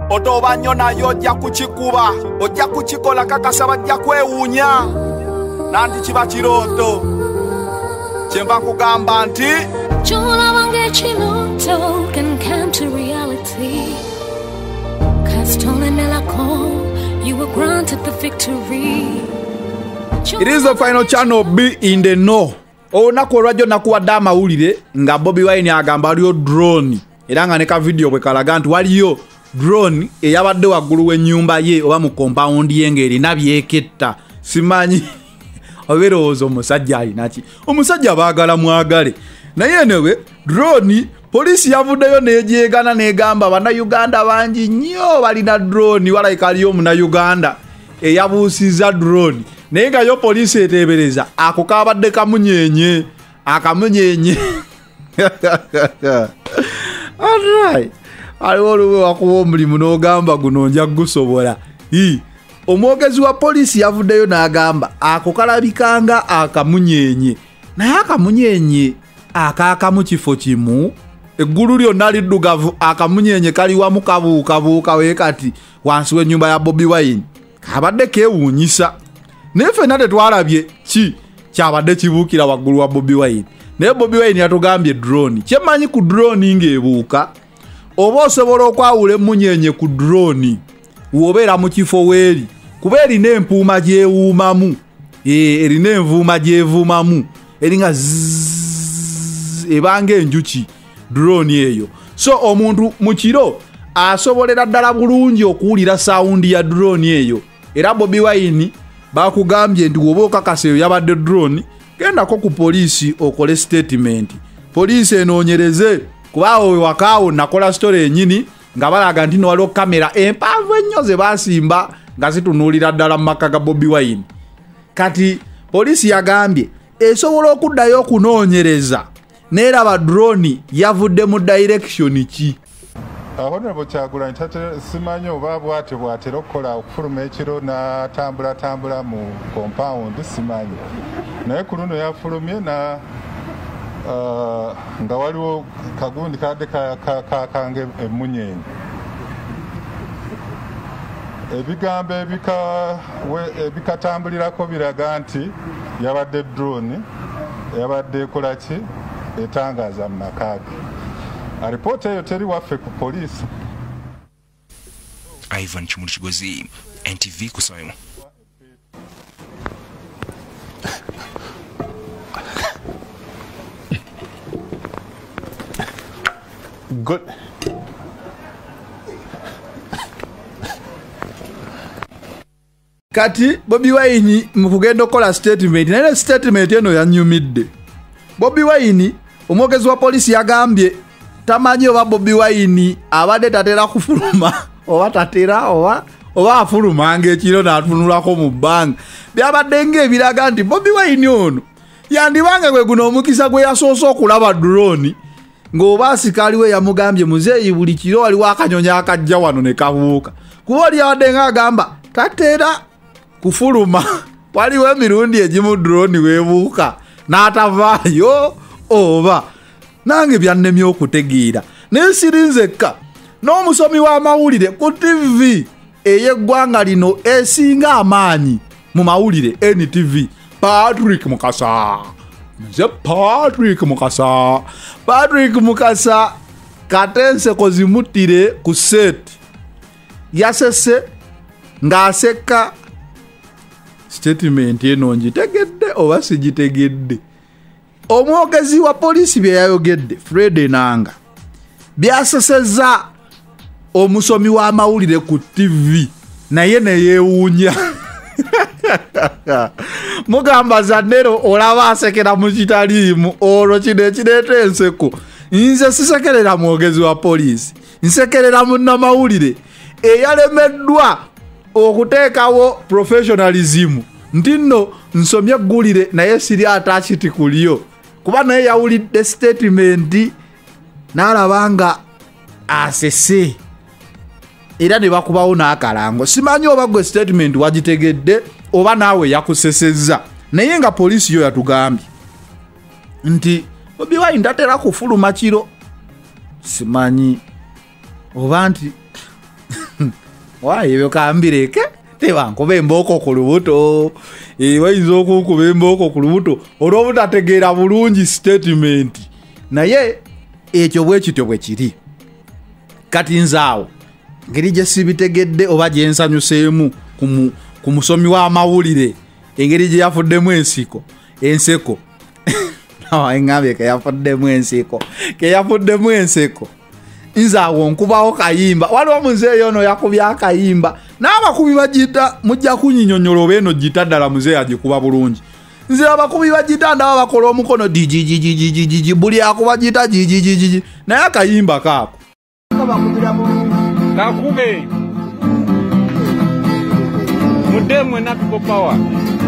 otoba nnyo nayo ojja kukikuba, ojja kukikola kakasa bajja kwewuunya nanti kiba kirooto. Kyemba nkugamba nti kyolaba ng'ekirooto can come to reality. You were granted the victory. It is the final channel B in the know. Olunaku olwajjo nakuwadde amawulire nga Bobi Wine agamba waliyo drone era nga neka video bwe kalaga nti waliyo drone eyabadde waggulu w'ennyumba ye oba mu compound ye ng'erina byeketta. Simanyi oberowooza omusajja alinaki, omusajja baagala mwagale naye newe drone polisi yavuddeyo nejeegana negamba bannayuganda bangi nnyo balina drone walayika aliyo omunayuganda eyabuusiza drone naye nga yo polisi eteebereza ako kabadde kamunyenye akamunyenye. Alright, aliwo oluwe wakuba omulimu n'ogamba guno nja gusobola. Omwogezi wa polisi yavuddeyo n'agamba ako kalabikanga akamunyenye naye akamunyenye akaakamu kifo kimu. Eggulu lyonna liddugavu akamunyenye kali wamu kabuukabuuka weekati wansi w'ennyumba ya Bobi Wine kabadde keewuunyisa. Naye ffenna tetwalabye ki kyabadde kibuukira waggulu wa Bobi Wine. Naye Bobi Wine yatugambye drone. Kyemmanyi ku drone ng'ebuuka oba osobola okwawula emmunyenye ku drone w'obeera mu kifo weeri kuba erina empuuma gyewuumamu, erina envuuma gyevuumamu eringa ebanga enjuki drone eyo. So omuntu mu kiro asobolera ddala bulungi okuwulira sawundi ya drone eyo. Era Bobi Wine bakugambye nti woba okakasa eyo yabadde drone gendako ku polisi okole statement. Polisi enoonyereze kubaawo we wakaawo nakola story enyini nga balaga nti no waliwo kamera empanvu ennyo ze basimba nga zitunuulira ddala mu maka ga Bobi Wine. Kati polisi yagambye esobola okuddayo okunoonyereza neeraba drone yavudde mu direction ki. Honorable Kyagulanyi simanyi oba bwatera okukola okufuluma ekiro n'atambula mu compound simanyi naye ku luno yafulumye nga waliwo kagundi kadde kakange emmunyenye. Ebigambo ebikatambulirako biraga nti yabadde drone yabadde ekolaki etangaaza mu makage. Alipoota eyo teri waffe ku polisi. Ivan Chimuli Kigozi, NTV Kusayo. Good. Kati Bobi Wine mukugenda okola statement naye statement eno yanyumidde. Bobi Wine omwogezi wa polisi yagambye tamanyi oba Bobi Wine abadde tatera kufuluma oba tatera oba afuluma ng'ekiro n'atunulako mu bbanga. Byabadde ng'ebiraga nti Bobi Wine ono yandibanga gwe guno omukisa gwe yasoose okulaba drone ng'oba asikaali we yamugambye muzeeyi buli kiro waliwo akanyonyi akajja wano ne kabuuka. Kuba oli yabadde ng'agamba tatera kufuluma waliwo emirundi egimu drone weebuuka n'atavaayo oba nange byannemye okutegeera. Naye sirinzekka n'omusomi w'amawulire ku TV ey'eggwanga lino esinga amaanyi mu mawulire NTV Patrick Mukasa. Nze Patrick Mukasa katenseko zimuttire ku set yasese ng'aseka statement eno ngitegedde oba sigitegedde. Omwogezi wa polisi bye yayogedde Fred Enanga byasesezza omusomi w'amawulire ku TV naye ne yeewuunya. Mugamba Zandero olaba asekera mu kitaliimu olwo kino ekireeta enseko. Nze sisekerera mwogezi wa polisi, nsekerera munnamawulire eyalemeddwa okuteekawo professionalism nti nno nsomye eggulire naye siri attached kulyo kuba naye yawulidde statement n'alaba nga asese era ne bakubawo n'akalango. Simanyi oba gwe statement wagitegedde oba naawe yakusesezza naye nga polisi yo yatugambye nti Bobi Wine tatera kufuluma kiro. Simanyi oba nti Ebyo kambireke tebankuba emboko ku lubuto bayinza okunkuba emboko ku lubuto olw'obutategeera bulungi statement naye ekyo bwe kityo bwe kiri kati nzaawo ngeri gye sibitegedde oba gye nsanyuseemu ku musomi w'amawulire engeri gye yafuddemu enseko engambye keyafuddemu enseko nzaawo nkubawo kayimba waliwo muzeeyi ono yakubya akayimba n'abakubi bagita mujja kunyinyonyola oba eno gita ddala muzeeyi agikuba bulungi nze abakubi bagita ndaba bakola omukono dijijijijiji buli akuba gita jijijijiji naye akayimba kaako kakube mudemwe na people power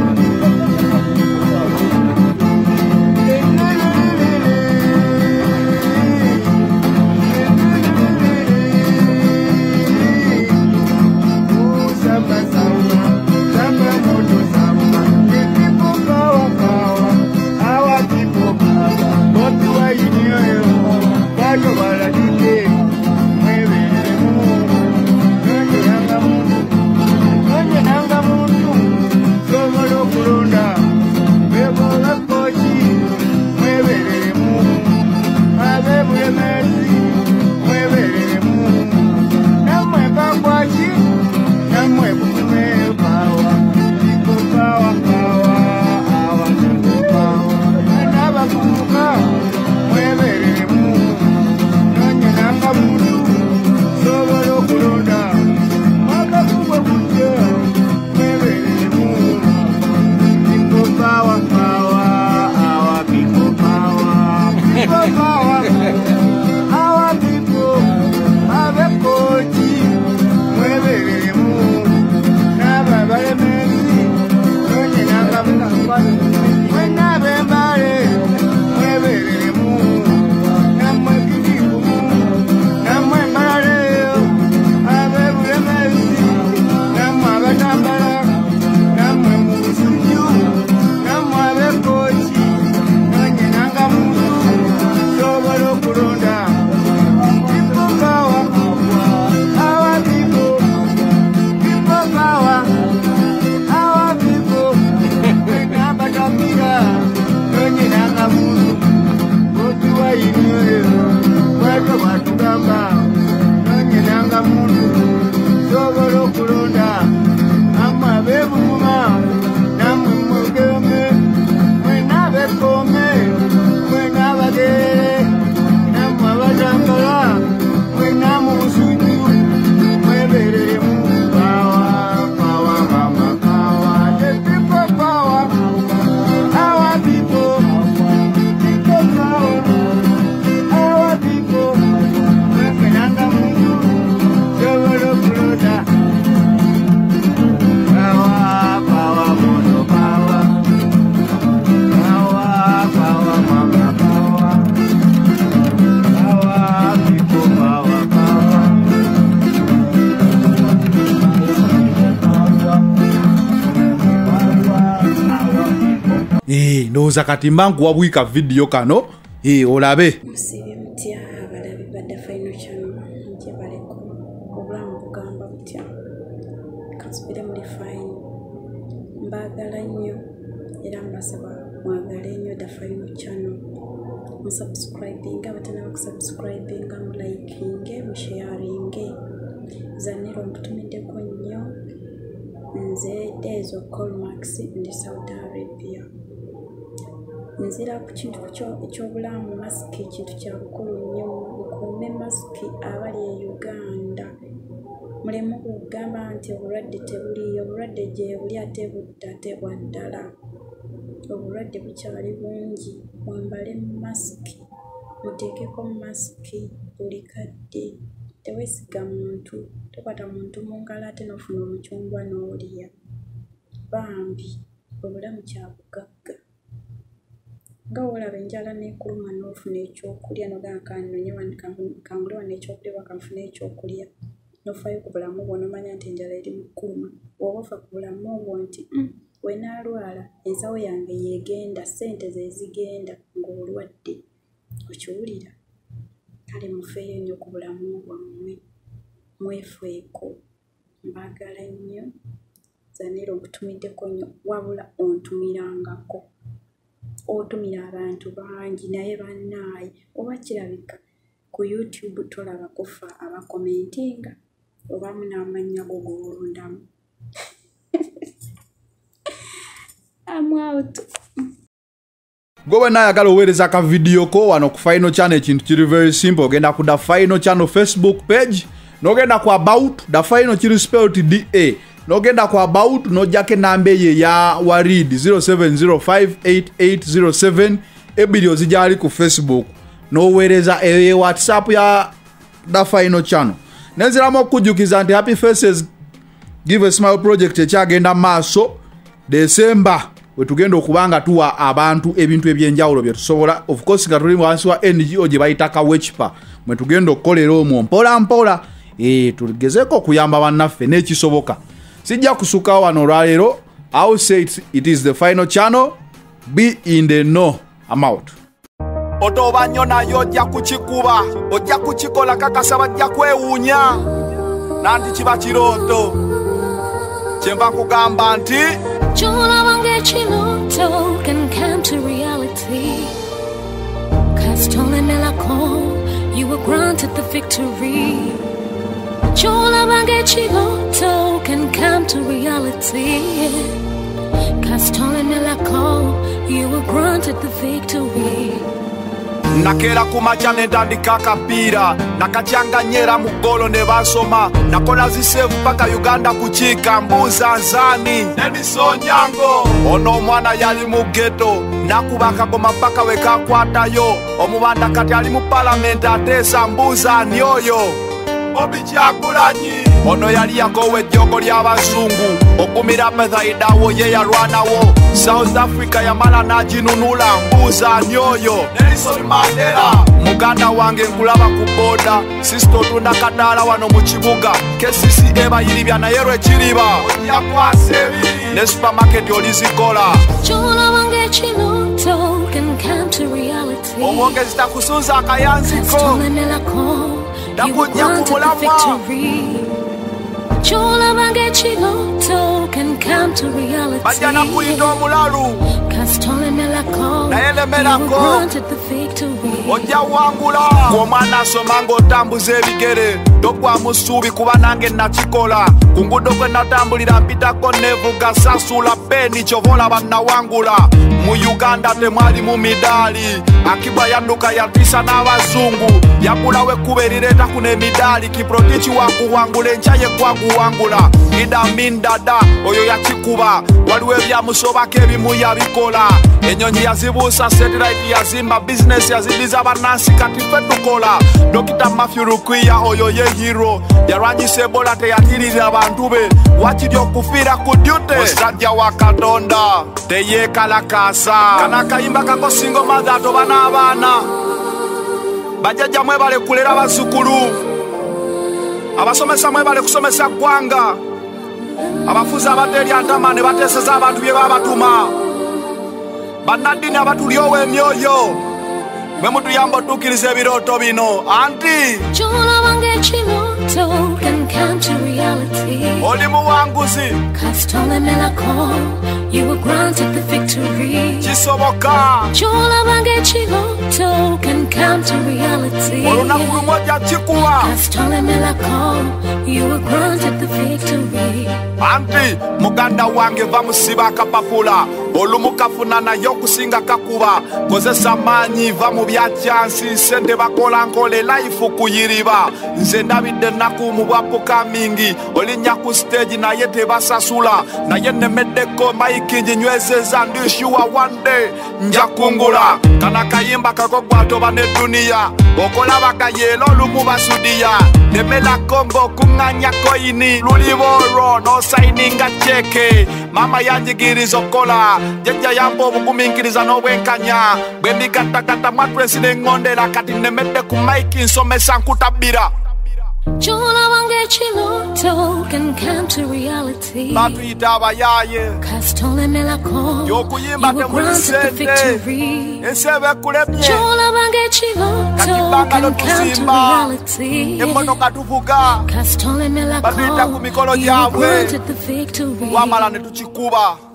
ndowooza kati mba nkuwabwika video kano olabe musibe mutya abalabi badda Final Channel gye baleko obulamu bugamba butya kasubire muri fine mbagala nnyo era mbasaba mwagale nnyo da Final Channel musubscribing abatana bakusubscribing muliking musharing zaniro mputumiddeko nnyo nze Dezo Colmax ndi Saudi Arabia nzira ku kintu ekyobulamu masiki kintu kya bukulu nnyo mukuume masiki abali e Uganda mulemu kugamba nti obulwadde tebuliyo obulwadde gye buli ate budda tebwa ddala obulwadde bukyali bungi mwambale masiki muteekeko masiki buli kadde teweesiga muntu tokwata muntu mu ngalo ate n'ofuna omucungwa n'olya bambi obulamu kya bugagga nga olaba enjala n'ekuluma n'ofuna ekyokulya n'ogamba kangule wano ekyokulya bakanfuna ekyokulya n'ofaayo ku bulamu bwo n'omanya nti enjala eri mu kkuluma oba ofa ku bulamu obwo nti wenaalwala ensawo yange yeegenda ssente ze zigenda ng'olwadde okiwulira kale mufeeyo nnyo ku bulamu bwammwe mwefeeko mbagala nnyo Zanira okutumiddeko nnyo wabula ontumirangako otumira abantu bangi naye bannaaye oba kirabika ku YouTube tolaba kufa abakomentinga oba munamanya go golondamu I'm out. Gwe nayagala oweereza ka video ko wano ku Final Channel ekintu kiri very simple ogenda ku the Final Channel Facebook page nogenda ku about the Final kiri spelled DA nogenda ku about nojjako enamba ye ya Warid 07058807 ebiri ozijali ku Facebook noweereza WhatsApp ya the Final Channel nenziramu okujjukiza nti Happy Faces Give a Smile project ekyagenda maaso December wetugenda okubanga tuwa abantu ebintu ebyenjawulo bye tusobola of course nga tuli wansi wa NGO gye bayita Kawechipa mwe tugenda okukolera omwo mpola mpola tugezeko okuyamba bannaffe n'ekisoboka sijja kusuka wano olwaleero I will say it is the Final Channel. Be in the know. I'm out. Otoba nnyo nayo ojja kukikuba ojja kukikola kakasa bajja kwewuunya nanti kiba kirooto kyemba nkugamba nti Kyolabanga ekirooto can come to reality. Kastolemelako, you were granted the victory. Kyolabanga ekirooto can come to reality. Kastolemelako, you were granted the victory. Nakera kumacha netandika kapiira nakacyanganyera mu golo ne basoma nakola zisevu paka Uganda kuchika mbuza nzani Nedisonyango ono omwana yali mu ghetto nakubaka goma paka wekakwatayo omubanda kati ali mu parliament atesa mbuza nyoyo Obichagulanyi ono yali yakowe ejjogo ly'abazungu okumira Bethaidawo ye yalwanawo South Africa yamala n'aginunula mbuuza nyoyo Nelson Mandela muganda wange nkulaba ku boda sisito otunda kadaala wano mu kibuga KCC ebayiribya naye lwekiriba ojja kwasa ebiri ne supermarket olizikola Kyolabanga ekirooto can come to reality. omwongezi takusunza akayanziko Kastolemelako, you were granted the victory. Kyolabanga ekirooto can come to reality. bajja nakuyita omulalu Kastolemelako, naye you were lemerako granted the victory. ojja wangula omwana asoma ng'otambuza ebigere tokwamu ssuubi kuba nange nakikola ku ngudo kwe natambulira mpitako nevuga sasula beni kyova olaba nawangula mu Uganda temwali mu midaali Akibwa yanduka yatisa n'abazungu yakulawo ekkuba erireeta kuno emidaali kiprotiki wakuwangula enkya ye kwaguwangula Idamin Dada oyo yakikuba waliwo ebyamusobako ebimu yabikola ennyonyi yazibuusa satellite yazimba bizinesi yazidiza bannansi kati ffe tukola Dr. Matthew Rukwiya oyo ye hero yalwanyisa Ebola teyatirira abantu be wakiri okufiira ku dyute osajja wa Katonda teyeekalakaasa kana kayimba kako single mother atoba n'abaana bajjajja mwebale kulera bazzukulu abasomesa mwebale kusomesa ggwanga abafuzi abateerya ntama ne bateeseza abantu bye babatuma bannaddiini abatulyowa emyoyo bwe mutuyamba otuukiriza ebirooto bino anti Kyolabanga ekirooto can come to reality. oli muwanguzi Kastolemelako, you were granted the victory. kisoboka Kyolabanga ekirooto can come to reality. olunaku lumu ojja kikuba Kastolemelako, you were granted the victory. anti muganda wange va musiba akapapula olumu kafuna naye okusinga kakuba kozesa maanyi va mu byakyansi sente bakola nkole life kuyiriba nze ndabidde ennaku mu bwapukamingi olinnya ku stage naye tebasasula naye nemeddeko maiki njinywezeza ndishuwa one day nja kungula kana kayimba kako gwatoba ne duniya okolabaka yeelo olumu basudiya nemelako ng'okuŋŋanya koyini luliboolwo n'osayininga ceke mama yanjigiriza okukola jjajja yampa obugumiikiriza n'obwenkanya bwe ndigattagatta mwatwesi n'eŋŋondera kati nemedde ku maiki nsomesa nkutabbira Kyolabanga chiloto can come to reality. batuyita abayaye Kastolemela ko, y'okuyimba you were temuli granted the sente victory. ensi eba ekulemye Cholabanga chiloto Katibanga can come to lotuzimba. reality. emmotoka tuvuga Kastolemela batuyita ku ko, mikolo you were gyabwe granted the victory. wamala ne tukikuba